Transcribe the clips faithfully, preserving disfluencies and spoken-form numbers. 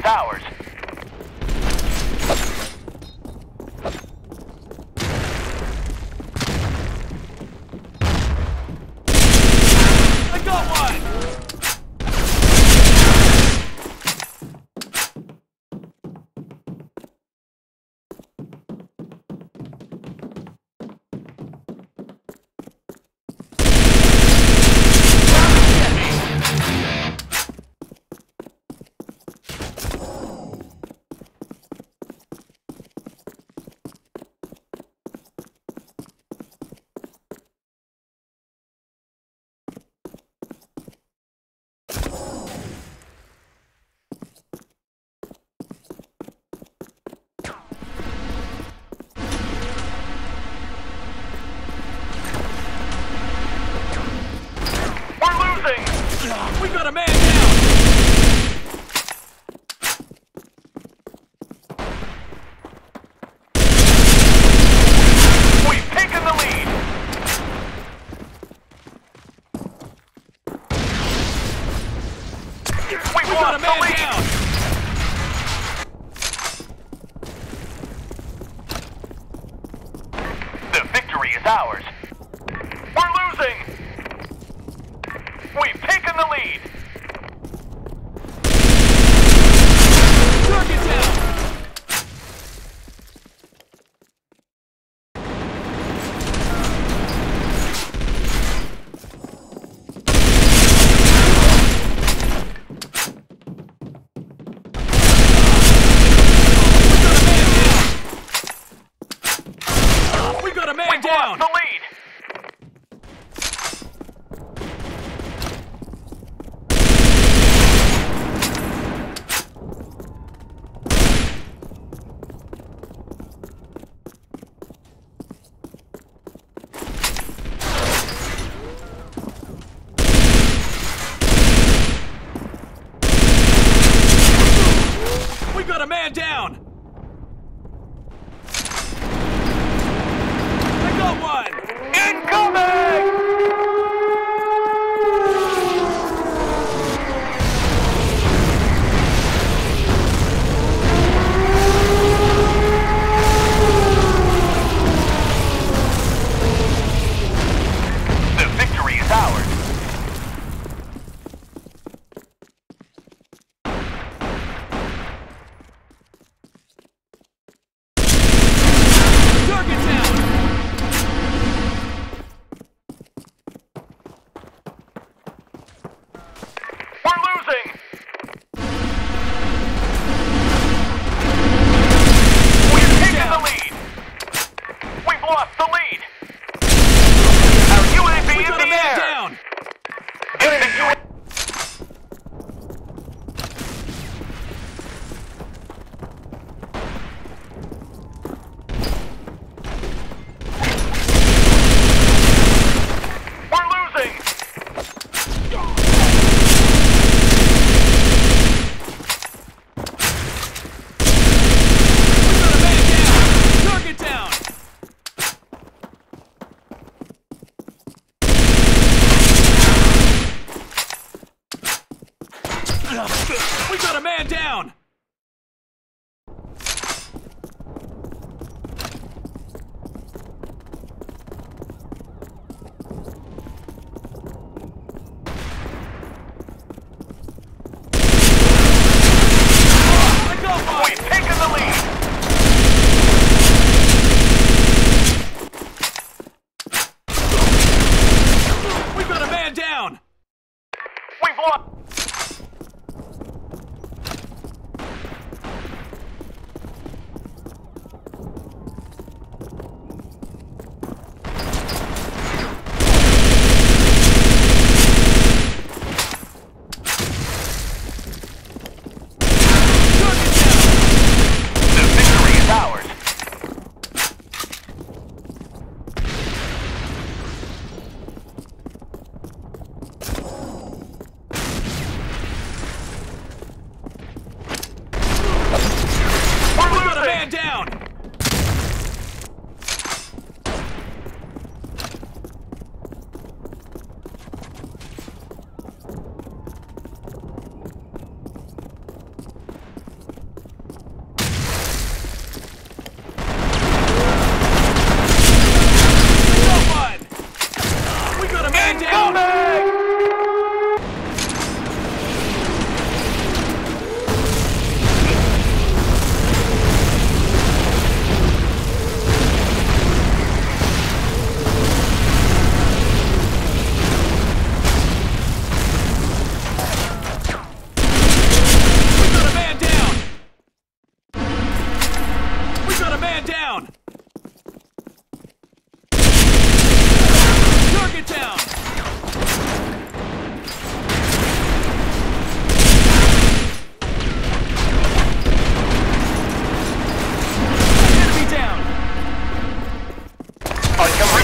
ours. I got one! We got a man down! We've taken the lead! We, we got a man down! The victory is ours. We're losing! We've taken the lead! Target down! We got a man We've down! lost the lead! We got a man down! I got one!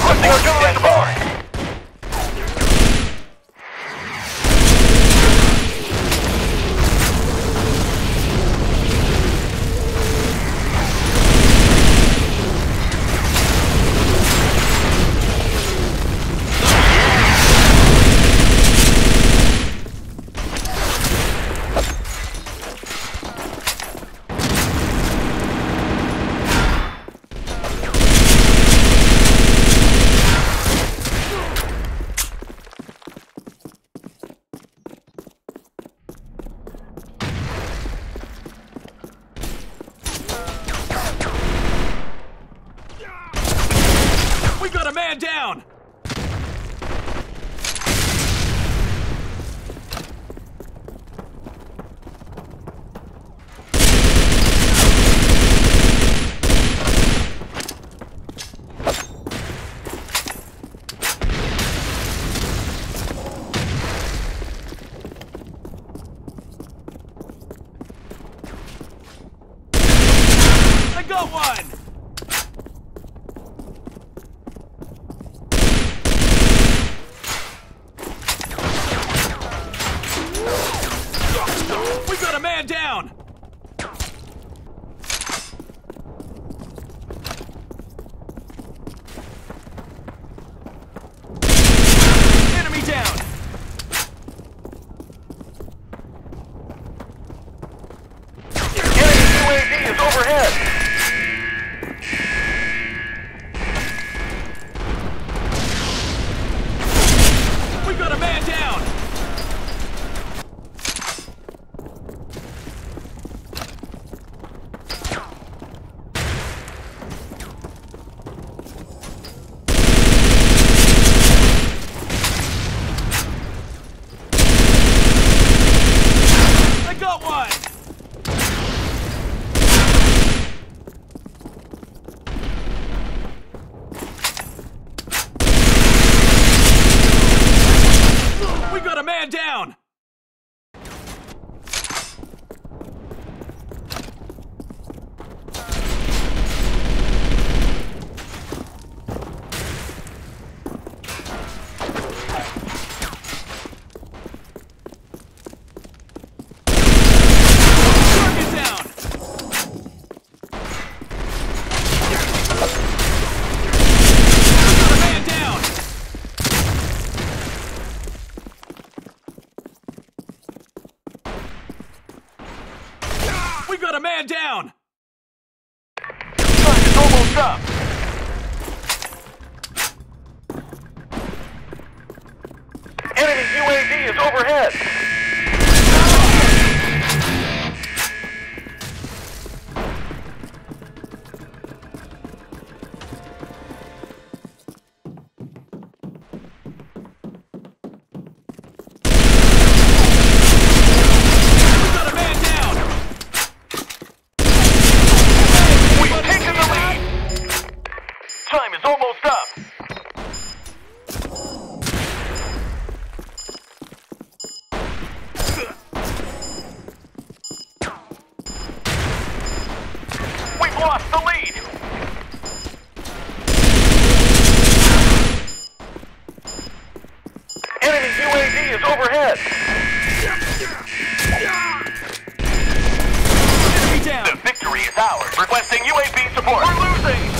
Requesting artillery support. We got a man down! I got one! We got a man down! Enemy down! Enemy U A V is overhead. We got a man down! I got one! We got a man down! Target down! We got a man down! We got a man down! Time is almost up. Enemy U A V is overhead. We got a man down! We've taken the lead. Time is almost up. We've lost the lead. Enemy U A V is overhead. Enemy down! The victory is ours. Requesting U A V support. We're losing.